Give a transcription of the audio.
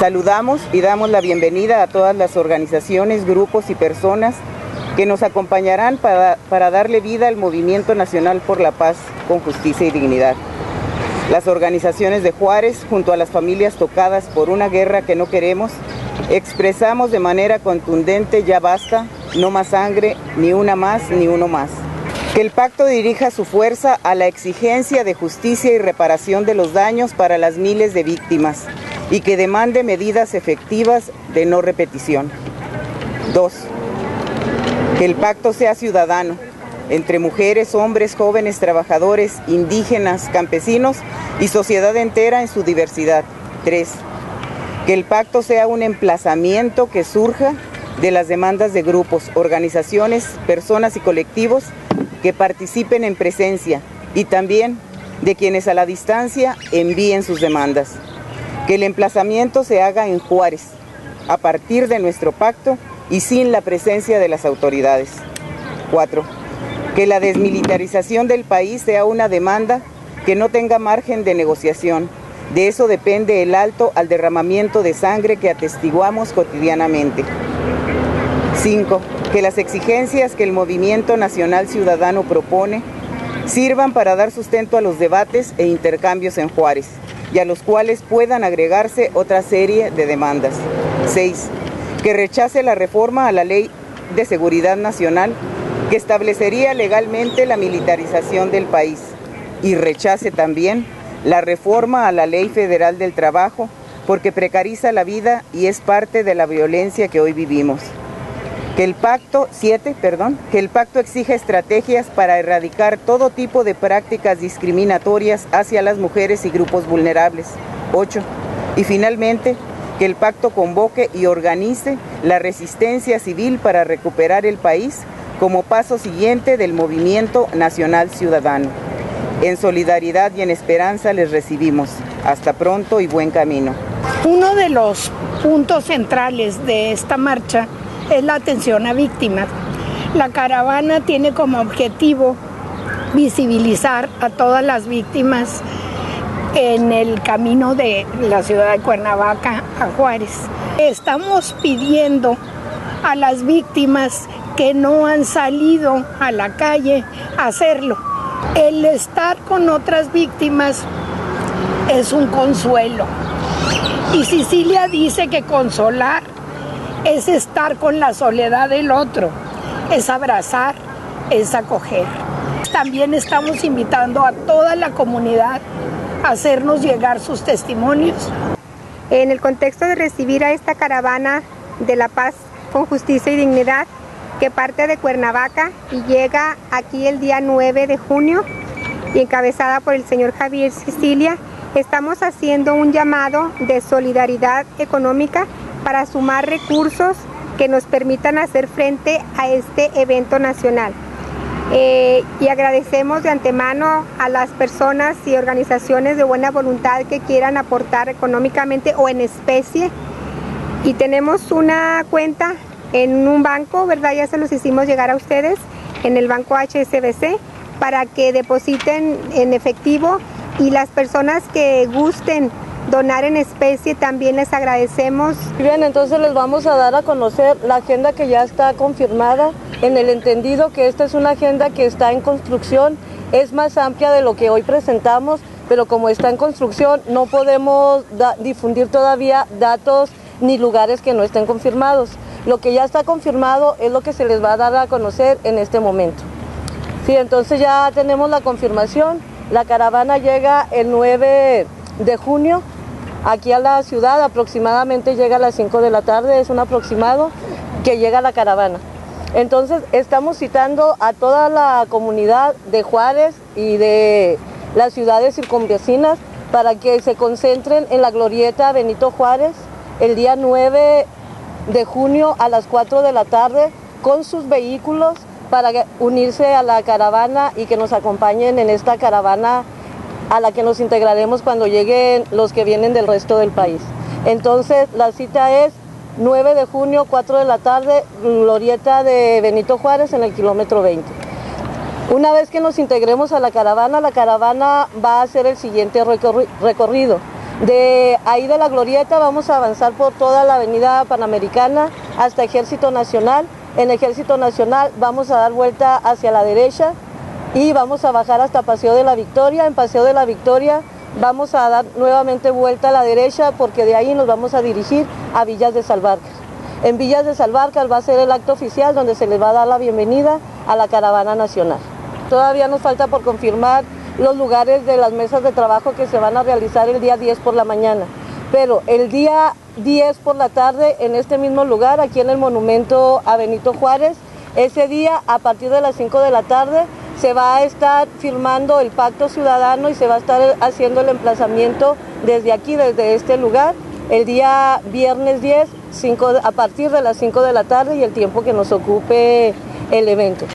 Saludamos y damos la bienvenida a todas las organizaciones, grupos y personas que nos acompañarán para darle vida al Movimiento Nacional por la Paz con Justicia y Dignidad. Las organizaciones de Juárez, junto a las familias tocadas por una guerra que no queremos, expresamos de manera contundente: ya basta, no más sangre, ni una más, ni uno más. Que el pacto dirija su fuerza a la exigencia de justicia y reparación de los daños para las miles de víctimas y que demande medidas efectivas de no repetición. 2. Que el pacto sea ciudadano, entre mujeres, hombres, jóvenes, trabajadores, indígenas, campesinos y sociedad entera en su diversidad. 3. Que el pacto sea un emplazamiento que surja de las demandas de grupos, organizaciones, personas y colectivos que participen en presencia y también de quienes a la distancia envíen sus demandas. Que el emplazamiento se haga en Juárez, a partir de nuestro pacto y sin la presencia de las autoridades. 4. Que la desmilitarización del país sea una demanda que no tenga margen de negociación. De eso depende el alto al derramamiento de sangre que atestiguamos cotidianamente. 5. Que las exigencias que el Movimiento Nacional Ciudadano propone sirvan para dar sustento a los debates e intercambios en Juárez, y a los cuales puedan agregarse otra serie de demandas. 6. Que rechace la reforma a la Ley de Seguridad Nacional que establecería legalmente la militarización del país, y rechace también la reforma a la Ley Federal del Trabajo porque precariza la vida y es parte de la violencia que hoy vivimos. Que el pacto exija estrategias para erradicar todo tipo de prácticas discriminatorias hacia las mujeres y grupos vulnerables. 8. Y finalmente, que el pacto convoque y organice la resistencia civil para recuperar el país como paso siguiente del Movimiento Nacional Ciudadano. En solidaridad y en esperanza les recibimos. Hasta pronto y buen camino. Uno de los puntos centrales de esta marcha es la atención a víctimas. La caravana tiene como objetivo visibilizar a todas las víctimas en el camino de la ciudad de Cuernavaca a Juárez. Estamos pidiendo a las víctimas que no han salido a la calle a hacerlo. El estar con otras víctimas es un consuelo. Y Cecilia dice que consolar es estar con la soledad del otro, es abrazar, es acoger. También estamos invitando a toda la comunidad a hacernos llegar sus testimonios. En el contexto de recibir a esta caravana de la paz con justicia y dignidad, que parte de Cuernavaca y llega aquí el día 9 de junio, y encabezada por el señor Javier Cecilia, estamos haciendo un llamado de solidaridad económica para sumar recursos que nos permitan hacer frente a este evento nacional. Y agradecemos de antemano a las personas y organizaciones de buena voluntad que quieran aportar económicamente o en especie. Y tenemos una cuenta en un banco, ¿verdad? Ya se los hicimos llegar a ustedes, en el banco HSBC, para que depositen en efectivo, y las personas que gusten donar en especie también les agradecemos. Bien, entonces les vamos a dar a conocer la agenda que ya está confirmada, en el entendido que esta es una agenda que está en construcción, es más amplia de lo que hoy presentamos, pero como está en construcción no podemos difundir todavía datos ni lugares que no estén confirmados. Lo que ya está confirmado es lo que se les va a dar a conocer en este momento. Sí, entonces ya tenemos la confirmación. La caravana llega el 9 de junio aquí a la ciudad, aproximadamente llega a las 5 de la tarde, es un aproximado que llega la caravana. Entonces estamos citando a toda la comunidad de Juárez y de las ciudades circunvecinas para que se concentren en la glorieta Benito Juárez el día 9 de junio a las 4 de la tarde con sus vehículos para unirse a la caravana y que nos acompañen en esta caravana a la que nos integraremos cuando lleguen los que vienen del resto del país. Entonces la cita es 9 de junio, 4 de la tarde, glorieta de Benito Juárez en el kilómetro 20. Una vez que nos integremos a la caravana va a hacer el siguiente recorrido. De ahí de la Glorieta vamos a avanzar por toda la avenida Panamericana hasta Ejército Nacional. En Ejército Nacional vamos a dar vuelta hacia la derecha y vamos a bajar hasta Paseo de la Victoria. En Paseo de la Victoria vamos a dar nuevamente vuelta a la derecha porque de ahí nos vamos a dirigir a Villas de Salvarcar. En Villas de Salvarcar va a ser el acto oficial donde se les va a dar la bienvenida a la caravana nacional. Todavía nos falta por confirmar los lugares de las mesas de trabajo que se van a realizar el día 10 por la mañana, pero el día 10 por la tarde en este mismo lugar, aquí en el monumento a Benito Juárez, ese día a partir de las 5 de la tarde se va a estar firmando el pacto ciudadano y se va a estar haciendo el emplazamiento desde aquí, desde este lugar, el día viernes 10, a partir de las 5 de la tarde y el tiempo que nos ocupe el evento.